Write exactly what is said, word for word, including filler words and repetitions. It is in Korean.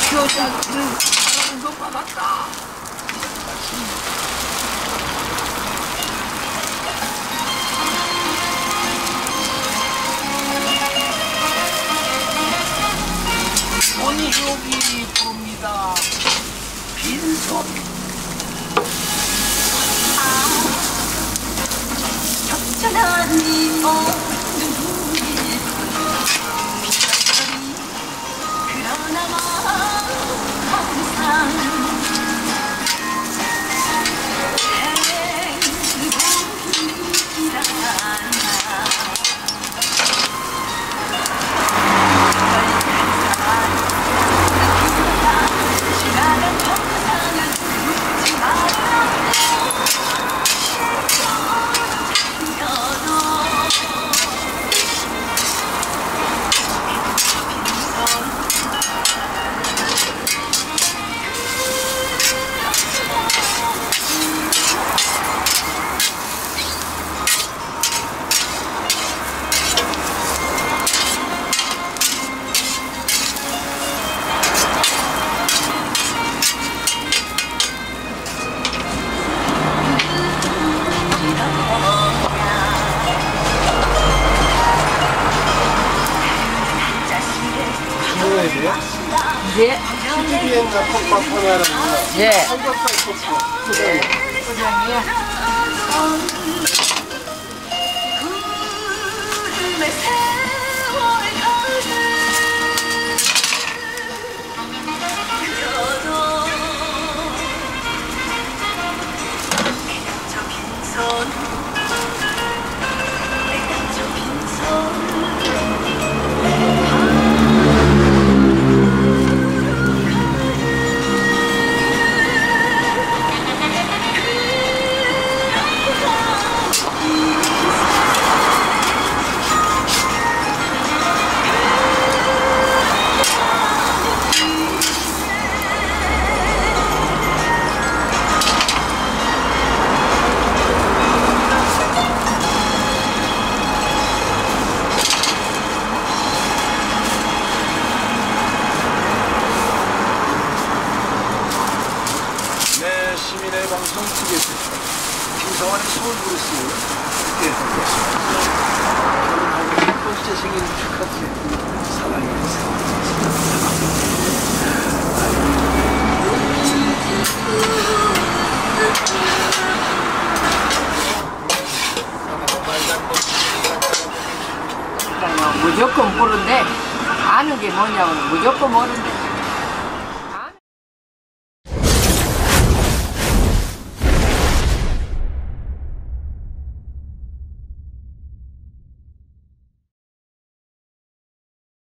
여자들은 사랑하는 것 받았다. 손이 여기 부릅니다. 빈손. 적절한 이 어둠 눈이 빛깔이 그러나마 항상 행복이란 예. 티비엔나 컵밥 하나랑 예. 삼겹살 컵밥 포장이요. 포장이요? 구름의 세월 가득 그려도 저 빈손 내가 저 빈손 시민의 방송 티비에스 김성환의 서울 브루스 함께 하겠습니다. 결혼하고 첫 번째 생일 축하드립니다. 사랑의 무조건 모른데 아는 게 뭐냐고 무조건 모른데